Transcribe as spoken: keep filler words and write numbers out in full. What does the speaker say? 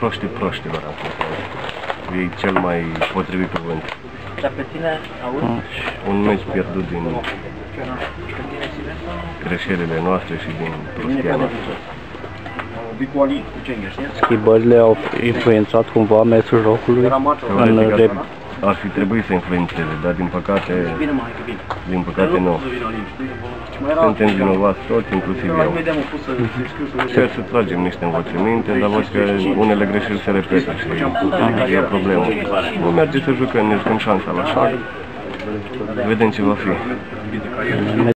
proștii proștilor am fost. E cel mai potrivit cuvânt. Dar pe tine, auzi? Un meci pierdut din greșelile noastre și din prostia noastră. Schimbările au influențat cumva mersul jocului în rep. Ar fi trebuit să influențeze, dar din păcate, din păcate nu. Suntem vinovați toți, inclusiv eu. Sper să tragem niște învățăminte, dar văd că unele greșeli se repetă și e problemă. Nu merge să jucăm, ne jucăm șansa la șah, vedem ce va fi.